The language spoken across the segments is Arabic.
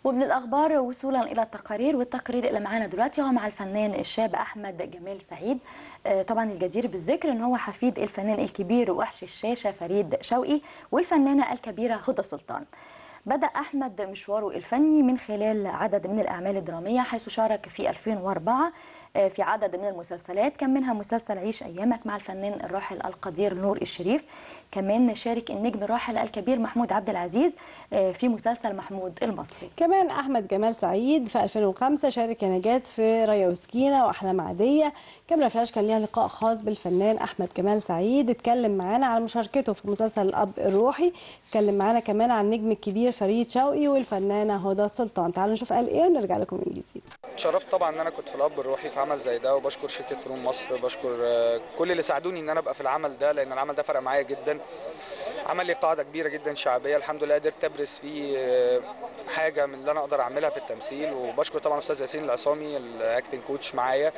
ومن الأخبار وصولا إلى التقارير، والتقرير اللي معانا دلوقتي هو مع الفنان الشاب أحمد جمال سعيد. طبعا الجدير بالذكر إن هو حفيد الفنان الكبير ووحش الشاشة فريد شوقي والفنانة الكبيرة هدى سلطان. بدأ أحمد مشواره الفني من خلال عدد من الأعمال الدرامية، حيث شارك في 2004 في عدد من المسلسلات، كان منها مسلسل عيش أيامك مع الفنان الراحل القدير نور الشريف. كمان شارك النجم الراحل الكبير محمود عبد العزيز في مسلسل محمود المصري. كمان أحمد جمال سعيد في 2005 شارك يا نجاة في ريا وسكينة وأحلام عادية. كاميرا فلاش كان ليها لقاء خاص بالفنان أحمد جمال سعيد، اتكلم معانا عن مشاركته في مسلسل الأب الروحي، اتكلم معانا كمان عن النجم الكبير فريد شوقي والفنانة هدى سلطان. تعالوا نشوف قال إيه ونرجع لكم من جديد. اتشرفت طبعا ان انا كنت في الاب الروحي في عمل زي ده، وبشكر شركه فنون مصر، بشكر كل اللي ساعدوني ان انا ابقى في العمل ده، لان العمل ده فرق معايا جدا. عمل لي قاعده كبيره جدا شعبيه، الحمد لله قدرت ابرز فيه حاجه من اللي انا اقدر اعملها في التمثيل. وبشكر طبعا استاذ ياسين العصامي الاكتنج كوتش معايا،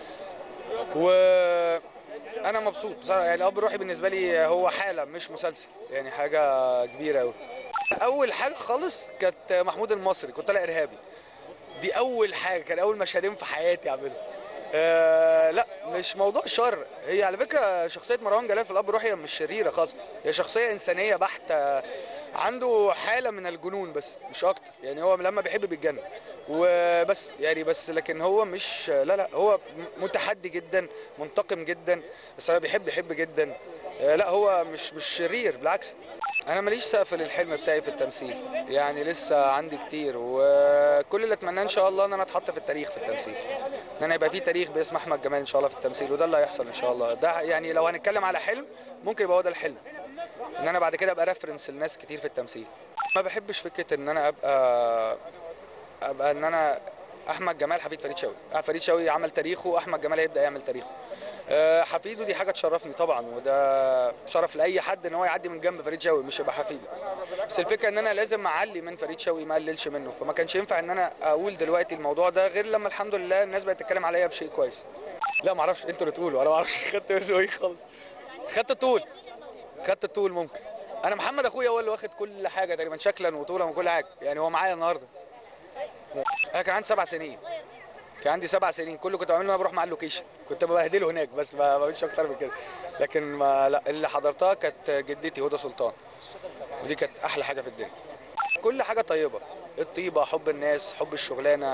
وانا مبسوط بصراحه. يعني الاب الروحي بالنسبه لي هو حاله مش مسلسل، يعني حاجه كبيره قوي. اول حاجه خالص كانت محمود المصري، كنت طالع ارهابي. دي اول حاجه، كان اول مشهدين في حياتي اعملهم. لا مش موضوع شر، هي على فكره شخصيه مروان جلال في الاب الروحي مش شريره خالص، هي شخصيه انسانيه بحته، عنده حاله من الجنون بس مش اكتر. يعني هو لما بيحب بيتجنن وبس، يعني بس لكن هو مش، لا هو متحدي جدا، منتقم جدا، بس هو بيحب جدا. لا هو مش شرير، بالعكس. انا ماليش سقف للحلم بتاعي في التمثيل، يعني لسه عندي كتير، وكل اللي اتمناه ان شاء الله ان انا اتحط في التاريخ في التمثيل، ان انا يبقى في تاريخ باسم احمد جمال ان شاء الله في التمثيل، وده اللي هيحصل ان شاء الله. ده يعني لو هنتكلم على حلم ممكن يبقى هو ده الحلم، ان انا بعد كده ابقى ريفرنس لناس كتير في التمثيل. ما بحبش فكره ان انا ابقى ان انا احمد جمال حفيد فريد شوقي. فريد شوقي عمل تاريخه، احمد جمال هيبدا يعمل تاريخه. حفيده دي حاجه تشرفني طبعا، وده شرف لاي حد ان هو يعدي من جنب فريد شوقي مش يبقى حفيده. بس الفكره ان انا لازم اعلي من فريد شوقي، ما اقللش منه، فما كانش ينفع ان انا اقول دلوقتي الموضوع ده غير لما الحمد لله الناس بقت تتكلم عليا بشيء كويس. لا ما اعرفش، انتوا اللي تقولوا، انا ما اعرفش. خدت ايه خالص؟ خدت الطول ممكن. انا محمد اخويا هو اللي واخد كل حاجه تقريبا، شكلا وطولا وكل حاجه، يعني هو معايا النهارده. انا كان عندي 7 سنين، كل كنت بعمله ان انا بروح مع اللوكيشن، كنت ببهدله هناك بس ما بعملش اكتر من كده. لكن ما لا، اللي حضرتها كانت جدتي هدى سلطان، ودي كانت احلى حاجه في الدنيا. كل حاجه طيبه، الطيبه، حب الناس، حب الشغلانه،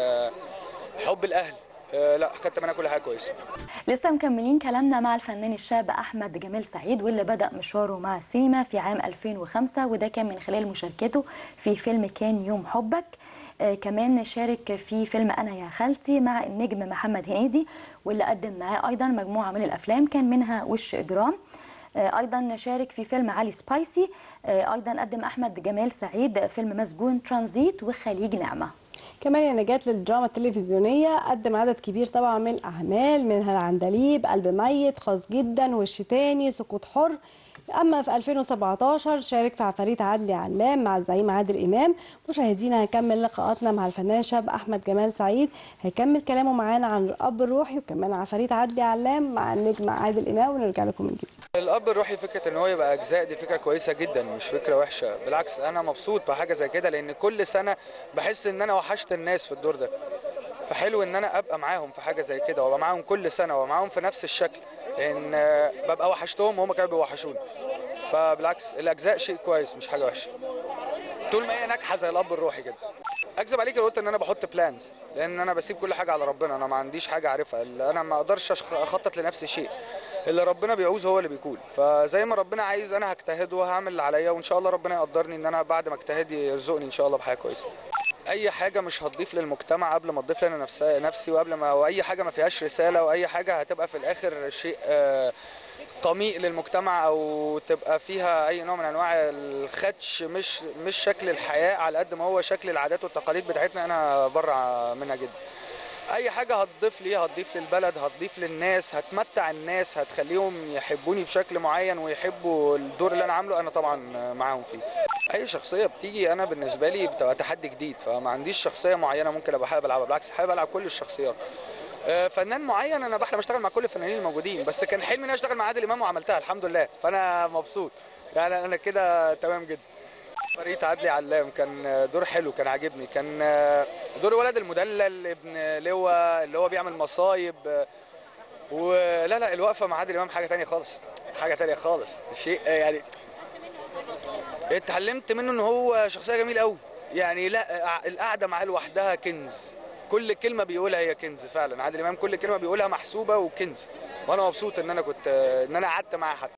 حب الاهل. لا كانت منها كل حاجه كويسه. لسه مكملين كلامنا مع الفنان الشاب أحمد جمال سعيد، واللي بدأ مشواره مع السينما في عام 2005، وده كان من خلال مشاركته في فيلم كان يوم حبك. كمان شارك في فيلم أنا يا خالتي مع النجم محمد هنيدي، واللي قدم معاه أيضا مجموعة من الأفلام كان منها وش إجرام. أيضا شارك في فيلم علي سبايسي. أيضا قدم أحمد جمال سعيد فيلم مسجون ترانزيت وخليج نعمة. كمان يا نجاة للدراما التلفزيونية قدم عدد كبير طبعا من الأعمال، منها العندليب، قلب ميت، خاص جدا، وش تاني، سقوط حر. أما في 2017 شارك في عفاريت عدلي علام مع الزعيم عادل إمام. مشاهدينا هنكمل لقاءاتنا مع الفنان الشاب أحمد جمال سعيد، هيكمل كلامه معانا عن الأب الروحي وكمان عفاريت عدلي علام مع النجم عادل إمام، ونرجع لكم من جديد. الاب الروحي فكره ان هو يبقى اجزاء، دي فكره كويسه جدا، مش فكره وحشه، بالعكس انا مبسوط بحاجه زي كده، لان كل سنه بحس ان انا وحشت الناس في الدور ده، فحلو ان انا ابقى معاهم في حاجه زي كده، وابقى معاهم كل سنه وابقى معاهم في نفس الشكل، لان ببقى وحشتهم وهم كانوا بيوحشوني. فبالعكس الاجزاء شيء كويس مش حاجه وحشه، طول ما هي ناجحه زي الاب الروحي كده. اكذب عليك لو قلت ان انا بحط بلانز، لان انا بسيب كل حاجه على ربنا، انا ما عنديش حاجه عارفها، انا ما اقدرش اخطط لنفسي شيء، اللي ربنا بيعوز هو اللي بيكون. فزي ما ربنا عايز انا هجتهد وهعمل اللي عليا، وان شاء الله ربنا يقدرني ان انا بعد ما اجتهد يرزقني ان شاء الله بحاجه كويسه. اي حاجه مش هتضيف للمجتمع قبل ما تضيف لي انا نفسي، وقبل ما، واي حاجه ما فيهاش رساله، واي حاجه هتبقى في الاخر شيء طميء للمجتمع، او تبقى فيها اي نوع من انواع الخدش، مش شكل الحياه على قد ما هو شكل العادات والتقاليد بتاعتنا، انا بره منها جدا. اي حاجه هتضيف لي، هتضيف للبلد، هتضيف للناس، هتمتع الناس، هتخليهم يحبوني بشكل معين ويحبوا الدور اللي انا عامله، انا طبعا معاهم فيه. اي شخصيه بتيجي انا بالنسبه لي بتبقى تحدي جديد، فما عنديش شخصيه معينه ممكن ابقى حابب العبها، بالعكس حابب العب كل الشخصيات. فنان معين انا بحلم اشتغل مع كل الفنانين الموجودين، بس كان حلمي ان انا اشتغل مع عادل امام وعملتها الحمد لله، فانا مبسوط، يعني انا كده تمام جدا. فريد عدلي علام كان دور حلو، كان عاجبني، كان دور الولد المدلل ابن لواء اللي هو بيعمل مصايب. ولا لا الوقفه مع عادل امام حاجه تانية خالص، حاجه تانية خالص. الشيء يعني اتعلمت منه ان هو شخصيه جميله قوي، يعني لا القعده معاه لوحدها كنز، كل كلمه بيقولها هي كنز فعلا. عادل امام كل كلمه بيقولها محسوبه وكنز، وانا مبسوط ان انا قعدت معاه حتى.